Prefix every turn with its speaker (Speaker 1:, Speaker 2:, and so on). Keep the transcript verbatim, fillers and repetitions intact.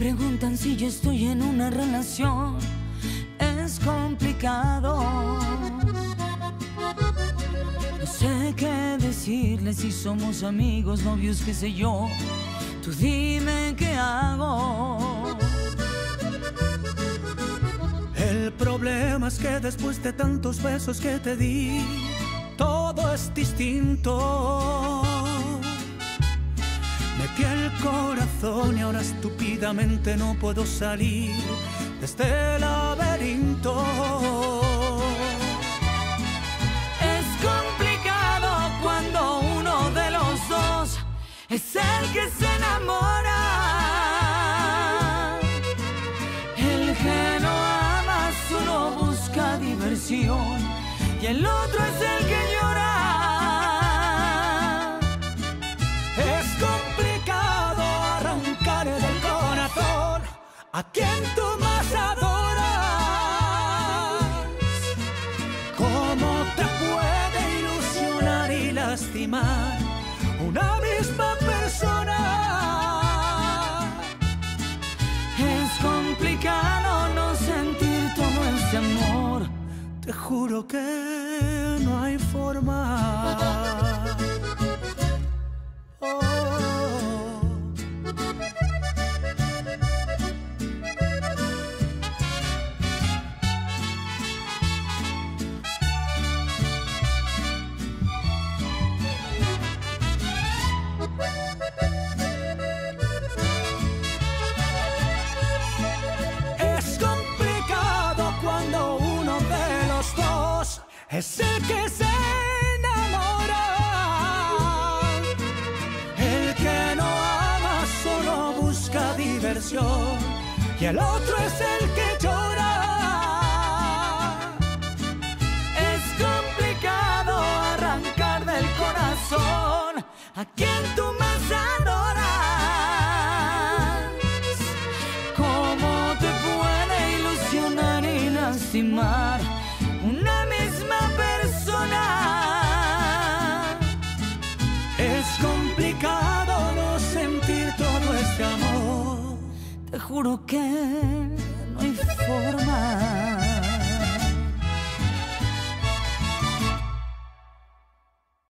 Speaker 1: preguntan si yo estoy en una relación. Es complicado. No sé qué decirles, si somos amigos, novios, qué sé yo. Tú dime qué hago.
Speaker 2: El problema es que después de tantos besos que te di, todo es distinto. Metí el corazón y ahora estúpidamente no puedo salir de este laberinto.
Speaker 1: Es complicado cuando uno de los dos es el que se enamora. El que no ama solo busca diversión y el otro es el que llora.
Speaker 2: Es complicado arrancar del corazón a quien tú más adoras. ¿Cómo te puede ilusionar y lastimar una misma persona?
Speaker 1: Es complicado no sentir todo este amor.
Speaker 2: Te juro que no hay forma. Es el que se enamora. El que no ama solo busca diversión y el otro es el que llora.
Speaker 1: Es complicado arrancar del corazón a quien tú más adoras. ¿Cómo te puede ilusionar y lastimar una misma persona?
Speaker 2: Es complicado no sentir todo este amor.
Speaker 1: Te juro que no hay